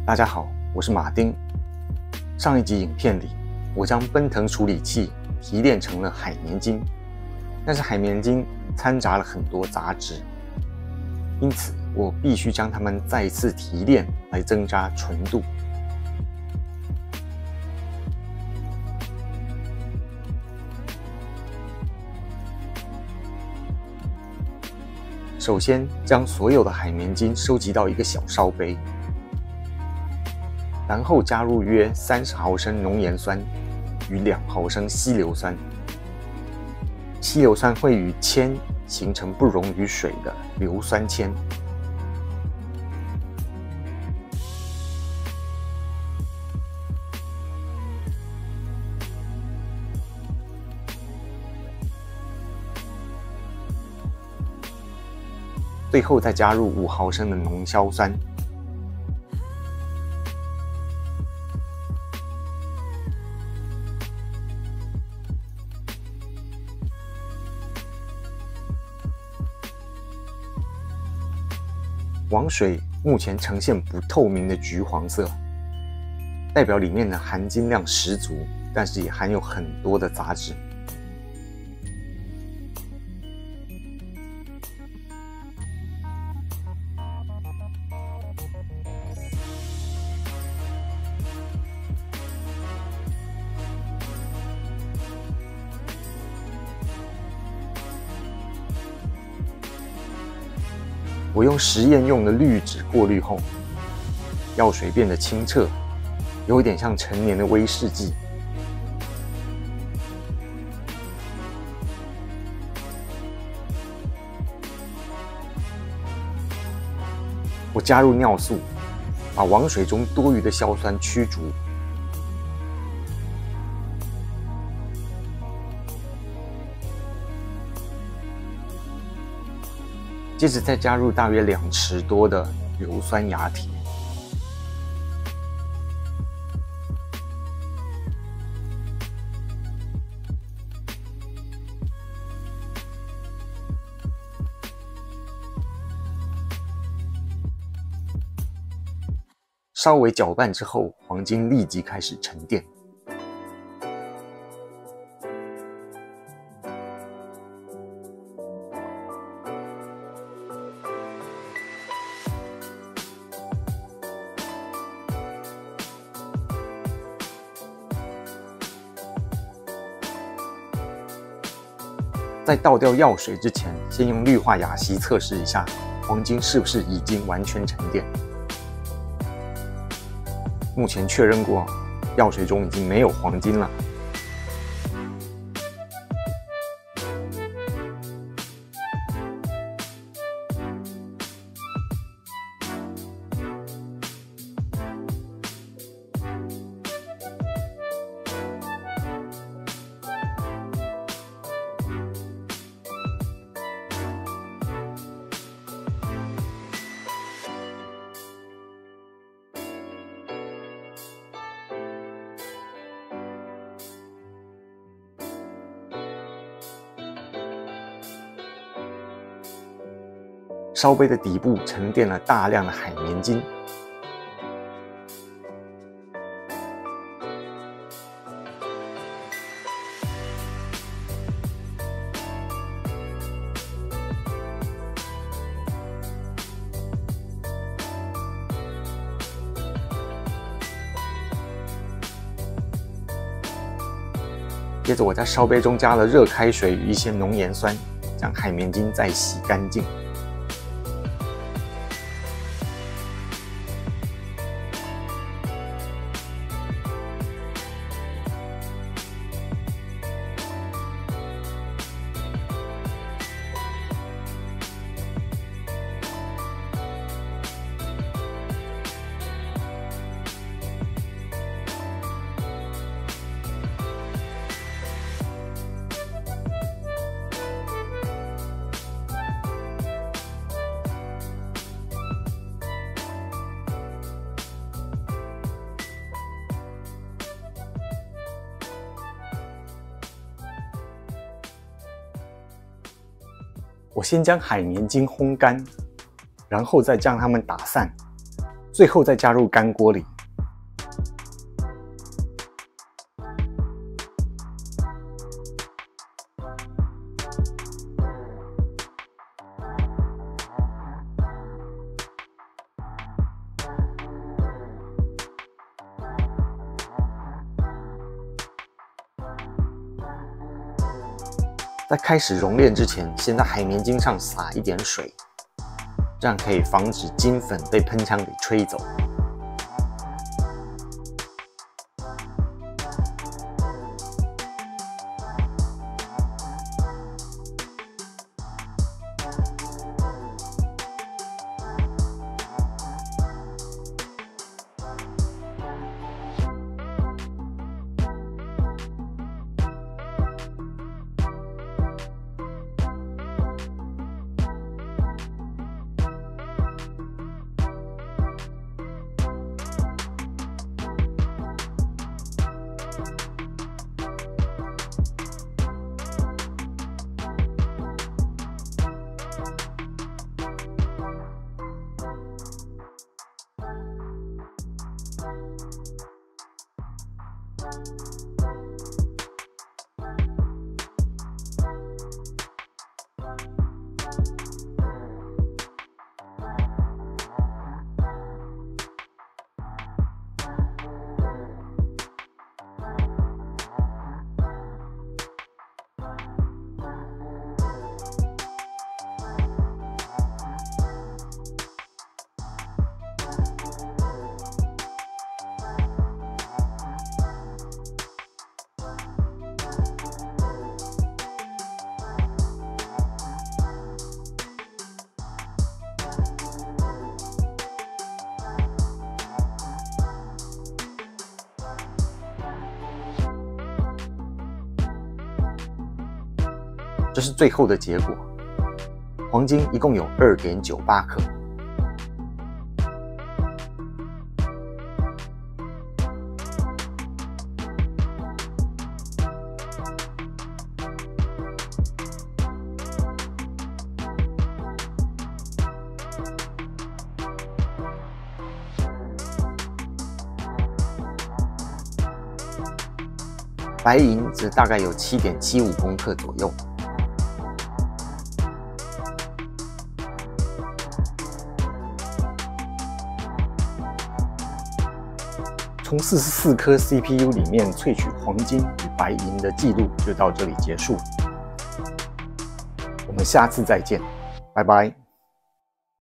大家好，我是马丁。上一集影片里，我将奔腾处理器提炼成了海绵精，但是海绵精掺杂了很多杂质，因此我必须将它们再一次提炼来增加纯度。首先，将所有的海绵精收集到一个小烧杯，然后加入约30毫升浓盐酸与2毫升稀硫酸。稀硫酸会与铅形成不溶于水的硫酸铅。最后再加入5毫升的浓硝酸。王水目前呈现不透明的橘黄色，代表里面的含金量十足，但是也含有很多的杂质。我用实验用的滤纸过滤后，药水变得清澈，有点像陈年的威士忌。我加入尿素，把王水中多余的硝酸驱逐。接着再加入大约2匙多的硫酸亚铁。稍微搅拌之后，黄金立即开始沉淀。在倒掉药水之前，先用氯化亚锡测试一下黄金是不是已经完全沉淀。目前确认过，药水中已经没有黄金了。烧杯的底部沉淀了大量的海绵精，接着我在烧杯中加了热开水与一些浓盐酸，将海绵精再洗干净。我先将海绵精烘干，然后再将它们打散， 最后再加入干锅里。在开始熔炼之前，先在海绵筋上撒一点水，这样可以防止筋粉被喷枪给吹走。这是最后的结果，黄金一共有 2.98 克。白银则大概有 7.75 公克左右。从44颗 CPU 里面萃取黄金与白银的记录就到这里结束，我们下次再见，拜拜。